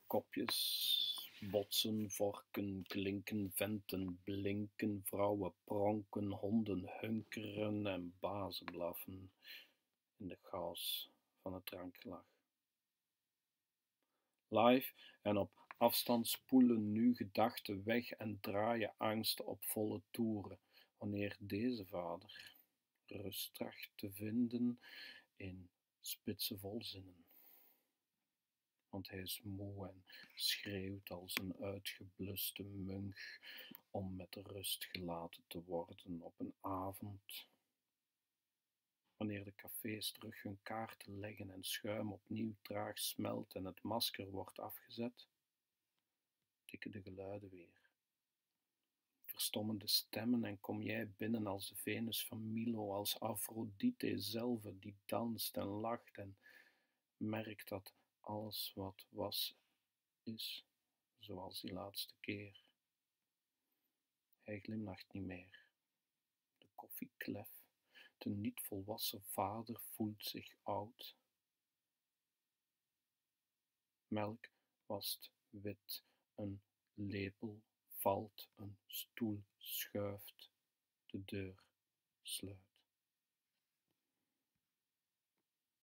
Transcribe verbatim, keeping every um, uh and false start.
kopjes, botsen, vorken, klinken, venten, blinken, vrouwen pronken, honden hunkeren en bazen blaffen in de chaos van het drankgelag. Live en op afstand spoelen nu gedachten weg en draaien angsten op volle toeren, wanneer deze vader rust tracht te vinden in spitse volzinnen. Want hij is moe en schreeuwt als een uitgebluste munk om met rust gelaten te worden op een avond, wanneer de cafés terug hun kaarten leggen en schuim opnieuw traag smelt en het masker wordt afgezet, tikken de geluiden weer. Verstommen de stemmen en kom jij binnen als de Venus van Milo, als Afrodite zelf die danst en lacht en merkt dat alles wat was, is zoals die laatste keer. Hij glimlacht niet meer. De koffieklef, de niet volwassen vader voelt zich oud. Melk wast wit, een lepel valt, een stoel schuift, de deur sluit.